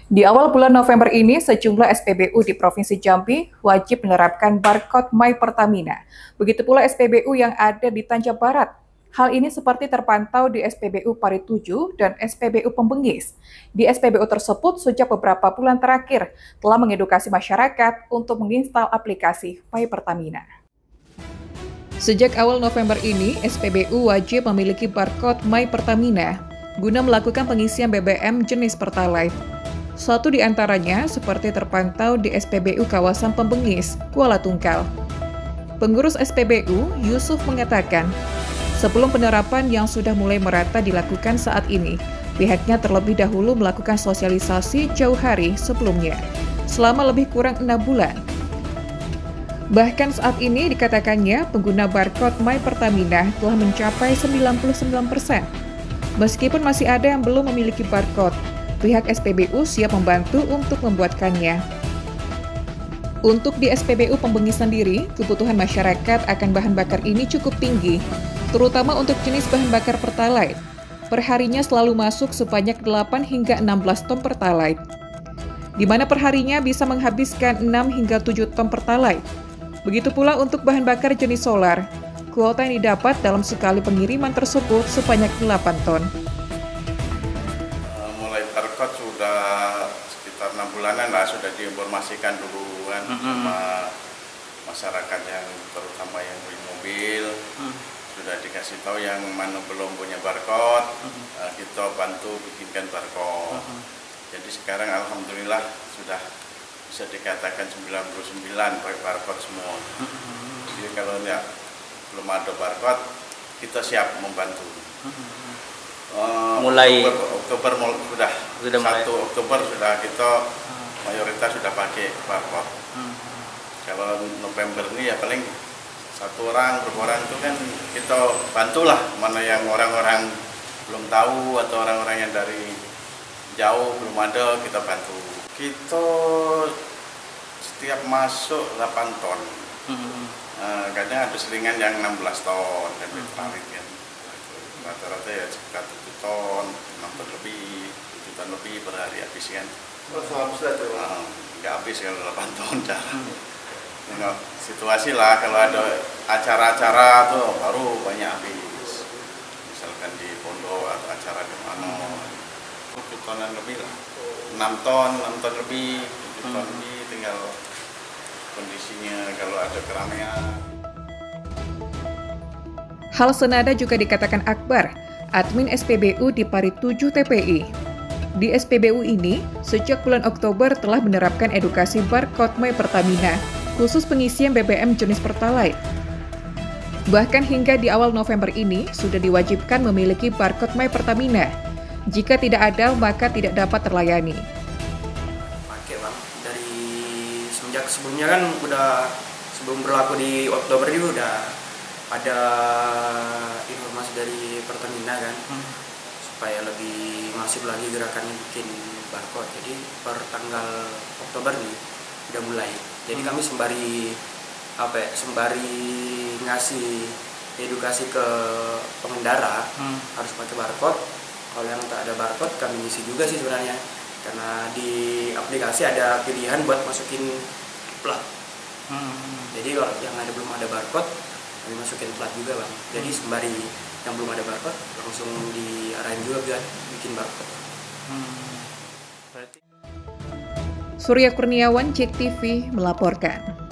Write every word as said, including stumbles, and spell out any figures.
Di awal bulan November ini, sejumlah S P B U di Provinsi Jambi wajib menerapkan barcode My Pertamina. Begitu pula S P B U yang ada di Tanja Barat. Hal ini seperti terpantau di S P B U Pari tujuh dan S P B U Pembenggis. Di S P B U tersebut, sejak beberapa bulan terakhir, telah mengedukasi masyarakat untuk menginstal aplikasi My Pertamina. Sejak awal November ini, S P B U wajib memiliki barcode My Pertamina guna melakukan pengisian B B M jenis Pertalite. Satu di antaranya seperti terpantau di S P B U kawasan Pembenggis, Kuala Tungkal. Pengurus S P B U, Yusuf, mengatakan, sebelum penerapan yang sudah mulai merata dilakukan saat ini, pihaknya terlebih dahulu melakukan sosialisasi jauh hari sebelumnya, selama lebih kurang enam bulan. Bahkan saat ini dikatakannya pengguna barcode My Pertamina telah mencapai sembilan puluh sembilan persen. Meskipun masih ada yang belum memiliki barcode, pihak S P B U siap membantu untuk membuatkannya. Untuk di S P B U Pembenggis sendiri, kebutuhan masyarakat akan bahan bakar ini cukup tinggi, terutama untuk jenis bahan bakar Pertalite. Perharinya selalu masuk sebanyak delapan hingga enam belas ton Pertalite, di mana perharinya bisa menghabiskan enam hingga tujuh ton Pertalite. Begitu pula untuk bahan bakar jenis solar, kuota yang didapat dalam sekali pengiriman tersebut sebanyak delapan ton. Barcode sudah sekitar enam bulanan lah, sudah diinformasikan dulu kan mm-hmm. sama masyarakat yang terutama yang beli mobil, mm. sudah dikasih tahu yang mana belum punya barcode, mm-hmm. uh, kita bantu bikinkan barcode. Mm-hmm. Jadi sekarang alhamdulillah sudah bisa dikatakan sembilan puluh sembilan pakai barcode semua. Mm-hmm. Jadi kalau ya, belum ada barcode, kita siap membantu. Mm-hmm. Uh, mulai Oktober, Oktober sudah, sudah satu Oktober sudah kita mayoritas sudah pakai barcode. Hmm. Kalau November ini ya paling satu orang per orang itu kan kita bantulah, mana yang orang-orang belum tahu atau orang-orang yang dari jauh belum ada, kita bantu. Kita setiap masuk delapan ton, hmm. uh, kadang ada selingan yang enam belas ton dan Pertalite hmm. kan. Rata-rata ya sekitar tujuh ton, enam ton lebih, tujuh ton lebih per hari habis kan. Oh, habis lah tuh? Nah, nggak habis kalau delapan ton dah. Hmm. Nah, situasi lah kalau ada acara-acara tuh baru banyak habis. Misalkan di pondok atau acara di mana, tujuh tonan lebih lah. enam ton, enam ton lebih, tujuh ton lebih, tinggal kondisinya kalau ada keramaian. Hal senada juga dikatakan Akbar, admin S P B U di Pari tujuh T P I. Di S P B U ini, sejak bulan Oktober telah menerapkan edukasi barcode My Pertamina, khusus pengisian B B M jenis Pertalite. Bahkan hingga di awal November ini, sudah diwajibkan memiliki barcode My Pertamina. Jika tidak ada, maka tidak dapat terlayani. Oke Bang, dari semenjak sebelumnya kan udah, sebelum berlaku di Oktober itu udah ada informasi dari Pertamina kan, hmm. supaya lebih masif lagi gerakannya bikin barcode. Jadi per tanggal Oktober nih udah mulai. Jadi hmm. kami sembari apa ya, sembari ngasih edukasi ke pengendara hmm. harus pakai barcode. Kalau yang tak ada barcode kami isi juga sih sebenarnya, karena di aplikasi ada pilihan buat masukin plat. Hmm. Jadi kalau yang ada belum ada barcode, kami masukin plat juga Bang. Jadi sembari yang belum ada barcode langsung diarahin juga biar bikin barcode. Hmm. Surya Kurniawan, J E K T V melaporkan.